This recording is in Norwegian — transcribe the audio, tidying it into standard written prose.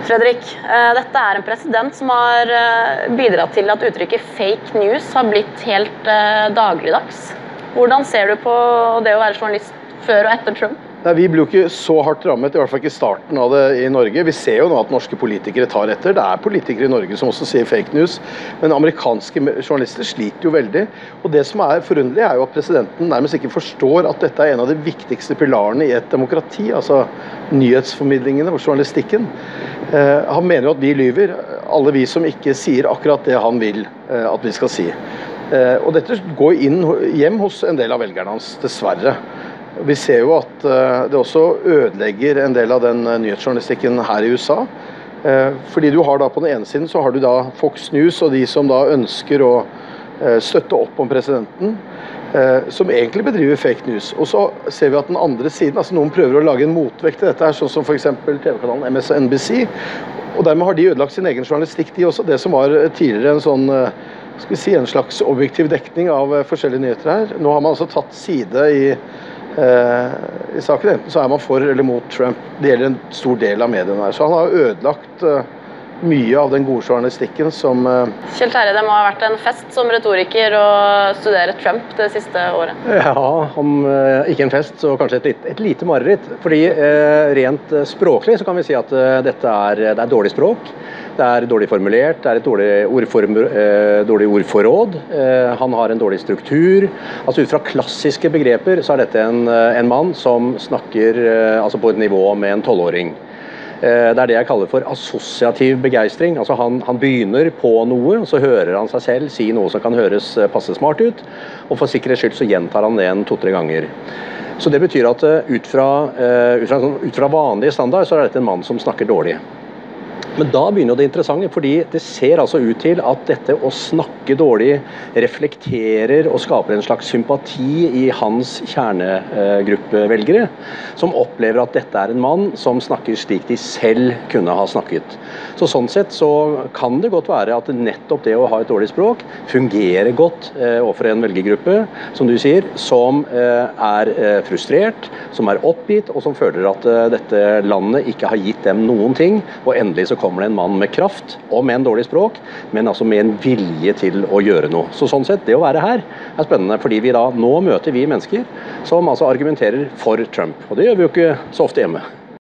Fredrik, dette en president som har bidratt til at uttrykket fake news har blitt helt dagligdags. Hvordan ser du på det å være journalist før og etter Trump? Nei, vi blir jo ikke så hardt rammet, i hvert fall ikke starten av det i Norge. Vi ser jo nå at norske politikere tar etter. Det politikere i Norge som også sier fake news, men amerikanske journalister sliter jo veldig. Og det som forunderlig jo at presidenten nærmest ikke forstår at dette en av de viktigste pilarene i et demokrati, altså nyhetsformidlingene og journalistikken. Han mener jo at vi lyver, alle vi som ikke sier akkurat det han vil at vi skal si. Og dette går hjem hos en del av velgerne hans, dessverre. Vi ser jo at det også ødelegger en del av den nyhetsjournalistikken her i USA. Fordi du har da på den ene siden så har du da Fox News og de som da ønsker å støtte opp om presidenten, som egentlig bedriver fake news. Og så ser vi at den andre siden, altså noen prøver å lage en motvekt til dette her, sånn som for eksempel TV-kanalen MSNBC, og dermed har de ødelagt sin egen journalistikk, de også. Det som var tidligere en sånn, skal vi si, en slags objektiv dekning av forskjellige nyheter her. Nå har man altså tatt side i saken, enten så man for eller mot Trump. Det gjelder en stor del av mediene her. Så han har ødelagt mye av den gode journalistikken som Kjell Terje, det må ha vært en fest som retoriker å studere Trump det siste året. Ja, om ikke en fest, så kanskje et lite mareritt. Fordi rent språklig så kan vi si at dette det dårlig språk. Det dårlig formulert, det et dårlig ordforråd, han har en dårlig struktur. Altså ut fra klassiske begreper så dette en mann som snakker altså på et nivå med en 12-åring. Det det jeg kaller for assosiativ begeistring. Altså han begynner på noe, og så hører han seg selv si noe som kan høres passe smart ut, og for sikkerhets skyld så gjentar han det 2-3 ganger. Så det betyr at ut fra vanlig standard så dette en mann som snakker dårlig. Men da begynner det interessante, fordi det ser altså ut til at dette å snakke dårlig reflekterer og skaper en slags sympati i hans kjernegruppevelgere, som opplever at dette en mann som snakker slik de selv kunne ha snakket. Så sånn sett så kan det godt være at nettopp det å ha et dårlig språk fungerer godt overfor en velgergruppe, som du sier, som frustrert, som oppgitt, og som føler at dette landet ikke har gitt dem noen ting, og endelig så kommer det en mann med kraft og med en dårlig språk, men altså med en vilje til å gjøre noe. Så sånn sett, det å være her spennende, fordi nå møter vi mennesker som altså argumenterer for Trump, og det gjør vi jo ikke så ofte hjemme.